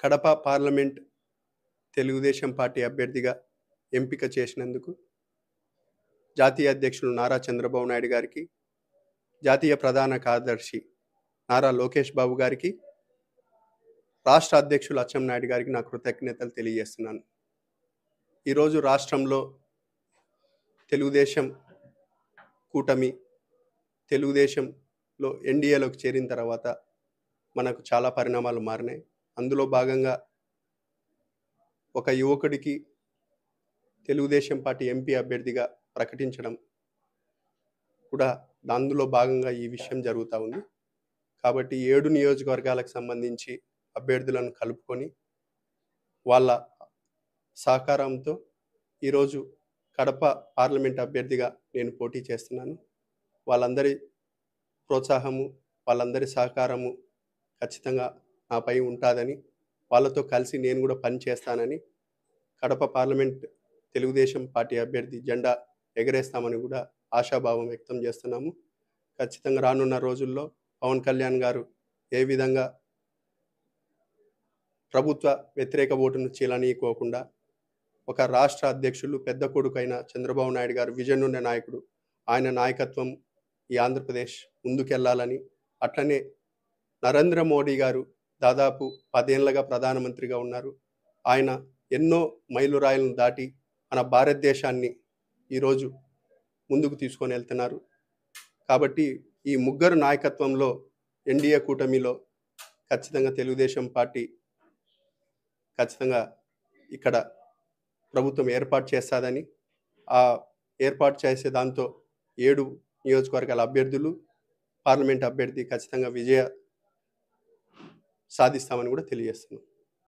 Kadapa parliament Telugu Desam party అభ్యర్థిగా ఎంపిక చేసినందుకు జాతీయ అధ్యక్షులు నారా చంద్రబాబు నాయుడు గారికి, జాతీయ ప్రధాన కార్యదర్శి నారా లోకేష్ బాబు గారికి, రాష్ట్ర అధ్యక్షులు అచ్చెన్నాయుడు గారికి నా కృతజ్ఞతలు తెలియజేస్తున్నాను. ఈరోజు రాష్ట్రంలో తెలుగుదేశం కూటమి తెలుగుదేశంలో ఎన్డీఏలోకి చేరిన తర్వాత మనకు చాలా పరిణామాలు మారినాయి. అందులో భాగంగా ఒక యువకుడికి తెలుగుదేశం పార్టీ ఎంపీ అభ్యర్థిగా ప్రకటించడం కూడా అందులో భాగంగా ఈ విషయం జరుగుతూ ఉంది. కాబట్టి 7 నియోజకవర్గాలకు సంబంధించి అభ్యర్థులను కలుపుకొని వాళ్ళ సహకారంతో ఈరోజు కడప పార్లమెంట్ అభ్యర్థిగా నేను పోటీ చేస్తున్నాను. వాళ్ళందరి ప్రోత్సాహము, వాళ్ళందరి సహకారము ఖచ్చితంగా నాపై ఉంటుందని, వాళ్ళతో కలిసి నేను కూడా పనిచేస్తానని, కడప పార్లమెంట్ తెలుగుదేశం పార్టీ అభ్యర్థి జెండా ఎగరేస్తామని కూడా ఆశాభావం వ్యక్తం చేస్తున్నాము. ఖచ్చితంగా రానున్న రోజుల్లో పవన్ కళ్యాణ్ గారు ఏ విధంగా ప్రభుత్వ వ్యతిరేక ఓటును చీలనీయకోకుండా ఒక రాష్ట్ర అధ్యక్షులు పెద్ద కొడుకైన చంద్రబాబు నాయుడు గారు విజన్ ఉన్న నాయకుడు, ఆయన నాయకత్వం ఈ ఆంధ్రప్రదేశ్ ముందుకెళ్లాలని, అట్లనే నరేంద్ర మోడీ గారు దాదాపు 10 ఏళ్లుగా ప్రధానమంత్రిగా ఉన్నారు. ఆయన ఎన్నో మైలురాయిలను దాటి మన భారతదేశాన్ని ఈరోజు ముందుకు తీసుకొని వెళ్తున్నారు. కాబట్టి ఈ ముగ్గురు నాయకత్వంలో ఎన్డీఏ కూటమిలో ఖచ్చితంగా తెలుగుదేశం పార్టీ ఖచ్చితంగా ఇక్కడ ప్రభుత్వం ఏర్పాటు చేస్తుందని, ఆ ఏర్పాటు చేసే దాంతో 7 నియోజకవర్గాల అభ్యర్థులు, పార్లమెంట్ అభ్యర్థి ఖచ్చితంగా విజయ సాధిస్తామని కూడా తెలియజేస్తున్నాం.